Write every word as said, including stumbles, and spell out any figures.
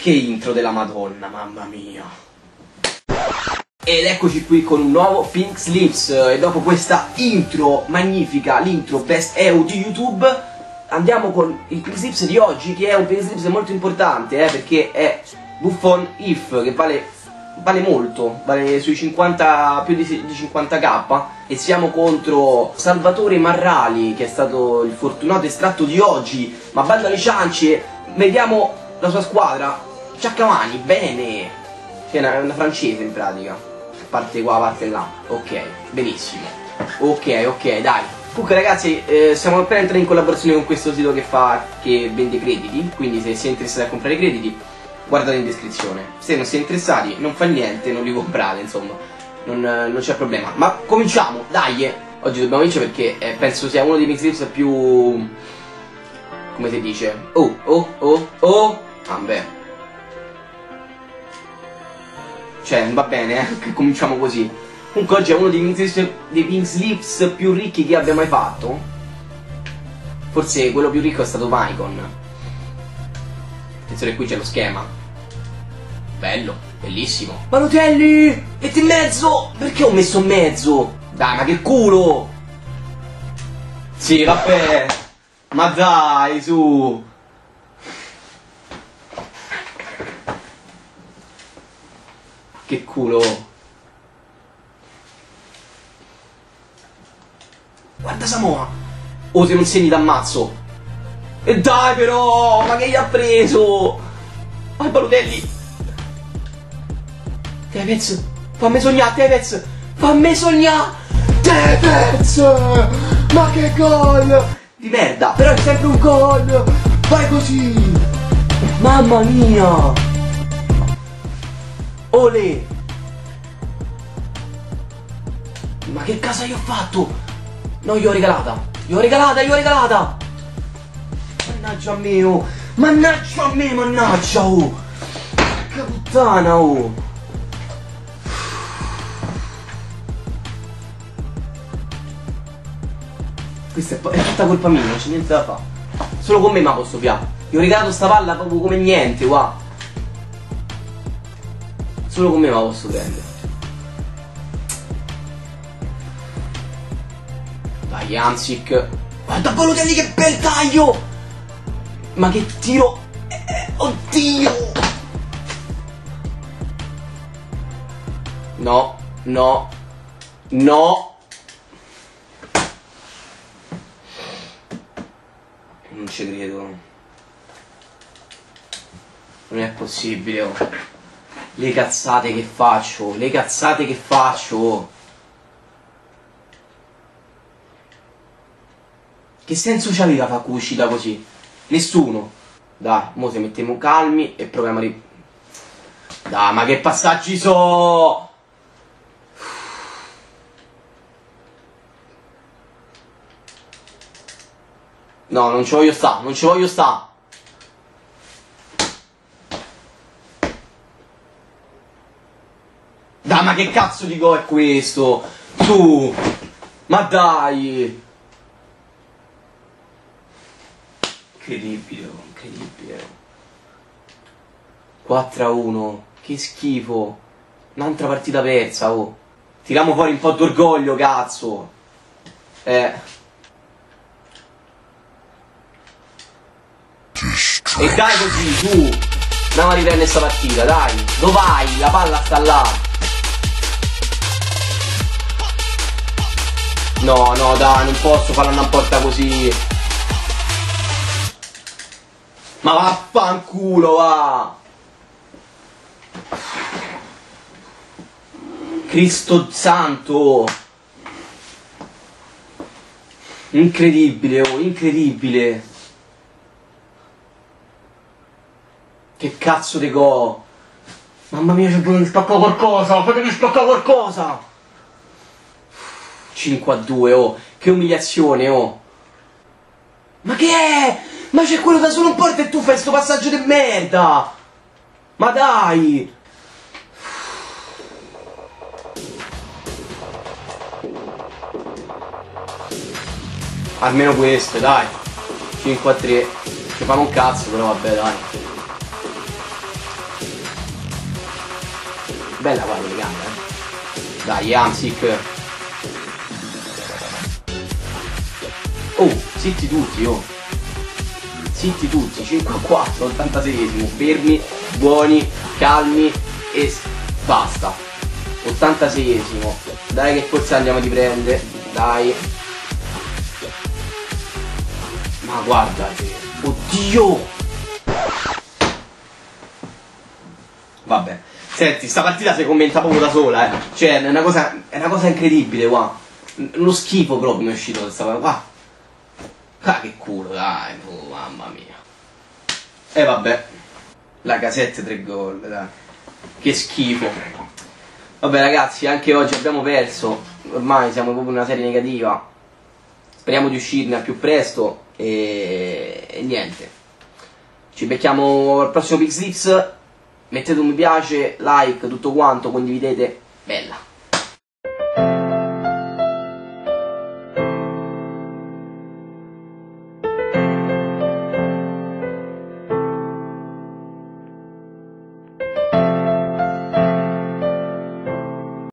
Che intro della Madonna, mamma mia. Ed eccoci qui con un nuovo Pink Slips. E dopo questa intro magnifica, l'intro best E U di YouTube, andiamo con il Pink Slips di oggi, che è un Pink Slips molto importante, eh, perché è Buffon If, che vale, vale molto, vale sui cinquanta, più di, di cinquanta k. E siamo contro Salvatore Marrali, che è stato il fortunato estratto di oggi. Ma bando alle ciance, vediamo la sua squadra. Ciaccamani, bene. Che è una, una francese in pratica. Parte qua, parte là. Ok, benissimo. Ok, ok, dai. Comunque ragazzi, eh, siamo appena entrati in collaborazione con questo sito che fa, che vende crediti. Quindi se siete interessati a comprare crediti, guardate in descrizione. Se non siete interessati, non fa niente, non li comprate, insomma. Non, non c'è problema. Ma cominciamo, dai. Oggi dobbiamo vincere perché eh, penso sia uno dei Pink Slips più... come si dice? Oh, oh, oh, oh. Ah, beh. Cioè, va bene, eh, che cominciamo così. Comunque oggi è uno dei Pink Slips, dei Pink Slips più ricchi che abbia mai fatto. Forse quello più ricco è stato Maicon. Attenzione, qui c'è lo schema. Bello, bellissimo. Balotelli! Metti in mezzo! Perché ho messo in mezzo? Dai, ma che culo! Sì, vabbè. Ma dai, su! Che culo! Guarda Samoa! Oh, se non segni d'ammazzo! E dai però! Ma che gli ha preso? Vai Balotelli! Tevez! Fammi sognare, Tevez! Fammi sognare! Tevez! Ma che gol! Di merda! Però è sempre un gol! Vai così! Mamma mia! Olè! Ma che casa io ho fatto? No, io ho regalata! Io ho regalata, io ho regalata! Mannaggia a me, oh! Mannaggia a me, mannaggia, oh! Che puttana, oh! Questa è, è tutta colpa mia, non c'è niente da fare. Solo con me ma posso fiare. Io ho regalato sta palla proprio come niente, qua. Solo con me ma posso prendere. Dai, Hamsik. Guarda Balotelli che bel taglio! Ma che tiro! Eh, oddio! No, no, no! Non ci credo. Non è possibile, oh. Le cazzate che faccio, le cazzate che faccio. Che senso c'aveva fa uscita così? Nessuno. Dai, mo se mettiamo calmi e proviamo a ri... Dai, ma che passaggi so! No, non ci voglio sta, non ci voglio sta. Dai, ma che cazzo di gol è questo? Tu! Ma dai! Incredibile, incredibile. quattro a uno. Che schifo. Un'altra partita persa, oh. Tiriamo fuori un po' d'orgoglio, cazzo. Eh... E dai così, su! Andiamo a riprendere sta partita, dai! Dove vai? La palla sta là! No, no, dai, non posso farla andare a porta così! Ma vaffanculo, va! Cristo santo! Incredibile, oh, incredibile! Che cazzo di go! Mamma mia, c'è bisogno di spaccare qualcosa! Fatemi spaccare qualcosa! cinque a due, oh! Che umiliazione, oh! Ma che è? Ma c'è quello da solo in porta e tu fai sto passaggio di merda! Ma dai! Almeno questo, dai! cinque a tre. Ci fanno un cazzo, però vabbè, dai. bella qua la telecamera, eh. Dai, Hamsik. Oh, zitti tutti, oh. Zitti tutti, cinque a quattro, ottantaseiesimo. Fermi, buoni, calmi e basta. ottantaseiesimo. Dai che forse andiamo a riprendere. Dai. Ma guardate. Oddio. Vabbè. Senti, sta partita si commenta proprio da sola, eh. Cioè, è una cosa, è una cosa incredibile, qua. Uno schifo proprio mi è uscito questa cosa qua. Ah, che culo, dai, oh, mamma mia. E eh, vabbè. La casetta tre gol, dai. Che schifo. Vabbè ragazzi, anche oggi abbiamo perso. Ormai siamo proprio in una serie negativa. Speriamo di uscirne al più presto. E, e niente. Ci becchiamo al prossimo PixLips. Mettete un mi piace, like, tutto quanto, condividete. Bella.